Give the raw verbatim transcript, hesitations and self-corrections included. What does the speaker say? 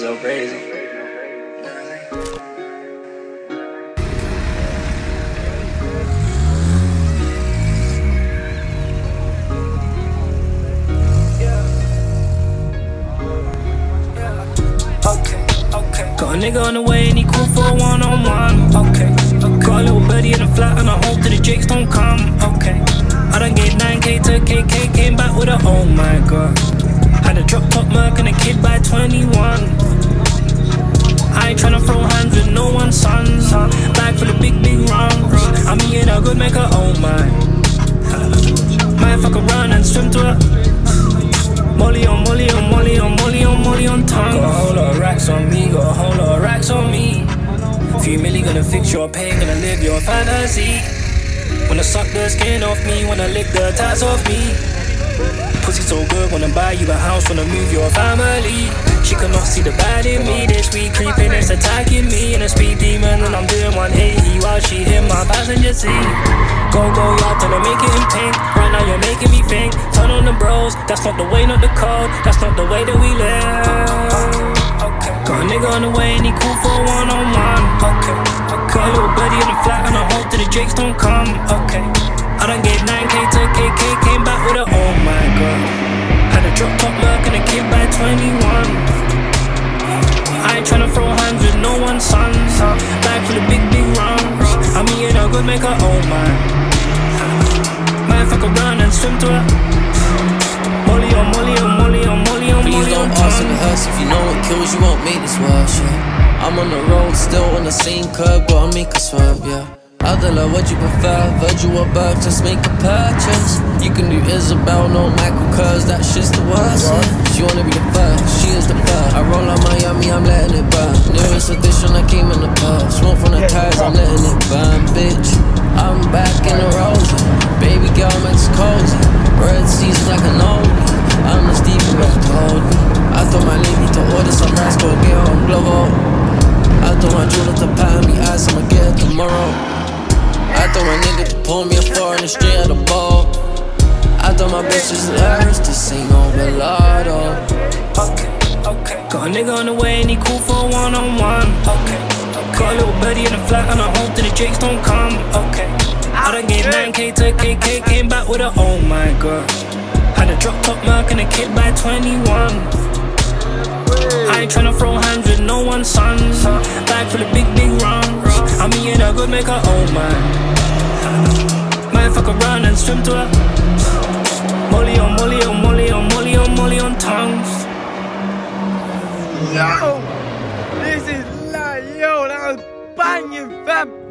so crazy. Got a nigga on the way and he cool for a one-on-one. Okay, okay. Got a little birdie in the flat and I hope that the jakes don't come. Okay. I done gave nine K to K K, came back with a oh my god. Had a drop top Merc and a kid by twenty-one. I ain't tryna throw hands with no one's sons. Bag for the big, big rounds. I'm eating a good make a oh my. Might fuck around and swim to her. Molly on molly on molly on molly on molly on tongue. Got a whole lot of racks on me, got a whole lot of racks on me. Few milli gonna fix your pain, gonna live your fantasy. Wanna suck the skin off me, wanna lick the tats off me. Pussy so good, wanna buy you a house, wanna move your family. She cannot see the bad in me, this week creeping, it's attacking me. In a speed demon and I'm doing one eighty while she in my passenger seat. Go, go, y'all, tell her make it in pink. Right now you're making me think, turn on the bros. That's not the way, not the code, that's not the way that we live. Got a nigga on the way and he cool for a one-on-one. Okay. Got a little birdie in the flat and I hope that the jakes don't come. Okay. I done gave nine K to K K, came back with a oh my god. Had a drop top Merc and a kid by twenty-one. I ain't tryna throw hands with no one's sons. Bag for the big, big rounds. I'm eating a good make a oh my. Might fuck around and swim to her. Molly on molly on molly on molly on molly on tongue. Please don't ask the hearse if you know what kills, you won't make this worse, yeah. I'm on the road, still on the same curb, gotta make a swerve, yeah. Adela, what you prefer? Virgil or Burke, just make a purchase. You can do Isabel, no Michael Kors, that shit's the worst, yeah. She wanna be the first, she is the first. I roll on Miami, I'm letting it burn. Newest edition, I came in the pub. Smoke from the tires, I'm letting it burn, bitch. I'm back in the rose. Baby girl makes cozy. Red season like an oldie. I'm the Stephen God told me. I told my lady to order some rice, go get her on Glovo. I told my jeweler to pattern me eyes, I'ma get it tomorrow. I told my nigga to pull me a foreign straight out the ball. I told my bitches lyrics, this ain't no Bellardo. Okay, okay. Got a nigga on the way and he cool for a one-on-one. Okay, okay. Got a little birdie in the flat and I hope that the jakes don't come. Okay. I done gave nine K to K K, came back with a oh my god. Had a drop top Merc and a kid by twenty-one. I ain't tryna throw hands with no one's sons. Bag for the big, big rounds. I'm eating a good make a oh my. Might fuck around and swim to her. Molly on molly on molly on molly on molly on tongues. Yo, this is like, yo, that was banging, fam.